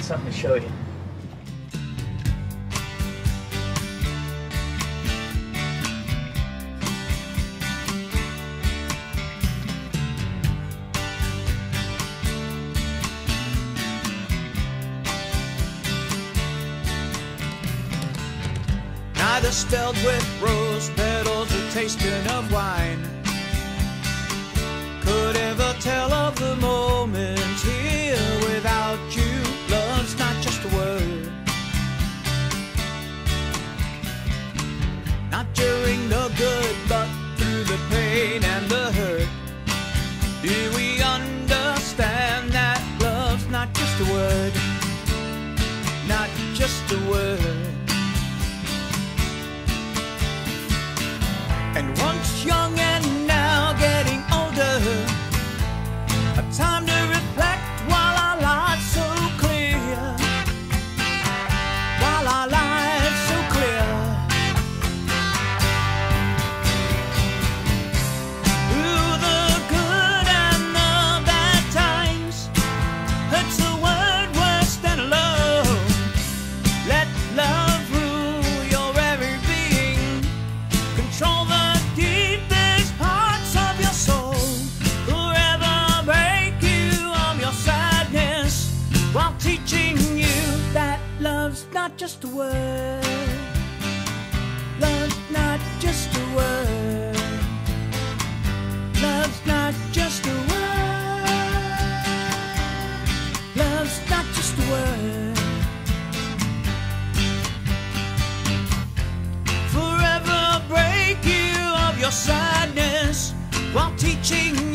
something to show you. Neither spelled with rose petals or tasting of wine could ever tell of the moment here without you. Love's not just a word, not during the good, but through the pain and the hurt. Do we understand that love's not just a word, not just a word? And once young and now getting older, a time to reflect while our lives so clear, while our lives so clear. Through the good and the bad times, hurt's a word worse than love. Let love rule your every being, control the teaching you that love's not just a word. Love's not just a word. Love's not just a word. Love's not just a word. Forever break you of your sadness while teaching